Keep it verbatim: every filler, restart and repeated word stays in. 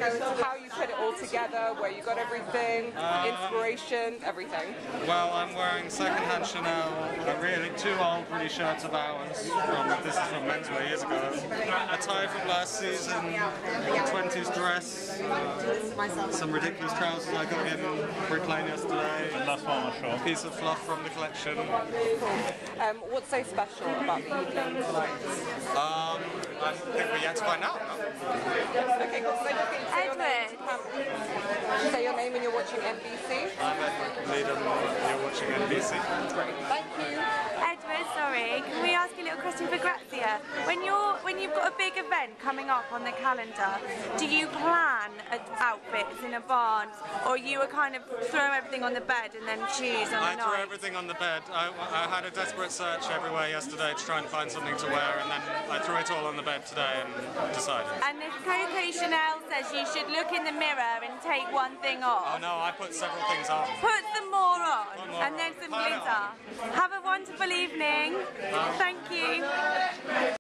how you put it all together, where you got everything, uh, inspiration, everything. Well, I'm wearing second-hand Chanel, a really two old really shirts of ours. From, this is from menswear years ago. A tie from last season, twenties dress, uh, some ridiculous trousers I got in Brick Lane yesterday. A piece of fluff from the collection. Um, what's so special about the evening tonight? Um, I think we're yet to find out. No? Okay, cool. So Edward. Say your name and you're watching N B C. I'm Edward Meadham, you're watching N B C. Great, thank you. Edward, sorry, can we ask you a little question for Grazia? When you're when you've got a big event coming up on the calendar, do you plan outfits in advance, or you were kind of throw everything on the bed and then choose on the I night? threw everything on the bed. I, I had a desperate search everywhere yesterday to try and find something to wear, and then I threw it all on the bed today and decided. And if Coco Chanel says you should look in the mirror and take one thing off. Oh no, I put several things on. Put some more on, more and then on. some Pile it glitter. on. Have a wonderful evening. Thank you.